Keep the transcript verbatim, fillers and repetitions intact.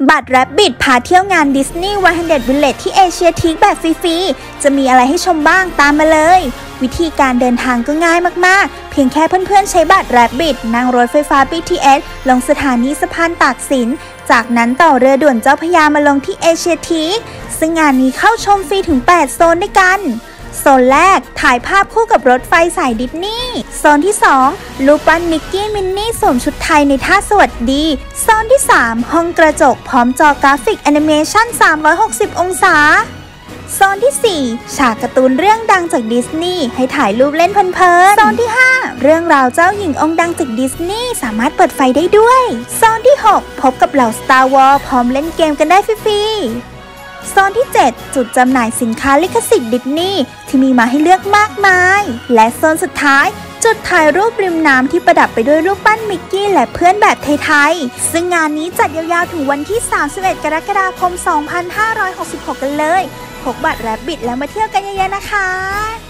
บัตรแรบบิทพาเที่ยวงานดิสนีย์วันฮันเดรดวิลเลจที่เอเชียทีคแบบฟรีๆจะมีอะไรให้ชมบ้างตามมาเลยวิธีการเดินทางก็ง่ายมากๆเพียงแค่เพื่อนๆใช้บัตรแรบบิทนั่งรถไฟฟ้า บี ที เอส ลงสถานีสะพานตากสินจากนั้นต่อเรือด่วนเจ้าพระยามาลงที่เอเชียทีคซึ่งงานนี้เข้าชมฟรีถึงแปดโซนด้วยกันโซนแรกถ่ายภาพคู่กับรถไฟสายดิสนีย์โซนที่สองรูปปั้นมิกกี้มินนี่สวมชุดไทยในท่าสวัสดีโซนที่สามห้องกระจกพร้อมจอกราฟิกแอนิเมชันสามร้อยหกสิบองศาโซนที่สี่ฉากการ์ตูนเรื่องดังจากดิสนีย์ให้ถ่ายรูปเล่นเพลินๆโซนที่ห้าเรื่องราวเจ้าหญิงองค์ดังจากดิสนีย์สามารถเปิดไฟได้ด้วยโซนที่หกพบกับเหล่า Star Wars พร้อมเล่นเกมกันได้ฟรีๆโซนที่เจ็ดจุดจำหน่ายสินค้าลิขสิทธิ์ดิสนีย์ที่มีมาให้เลือกมากมายและโซนสุดท้ายจุดถ่ายรูปริมน้ำที่ประดับไปด้วยรูปปั้นมิกกี้และเพื่อนแบบไทยๆซึ่งงานนี้จัดยาวๆถึงวันที่สามสิบเอ็ดกรกฎาคมสองพันห้าร้อยหกสิบหกกันเลยพกบัตรแรบบิทแล้วมาเที่ยวกันเยอะๆนะคะ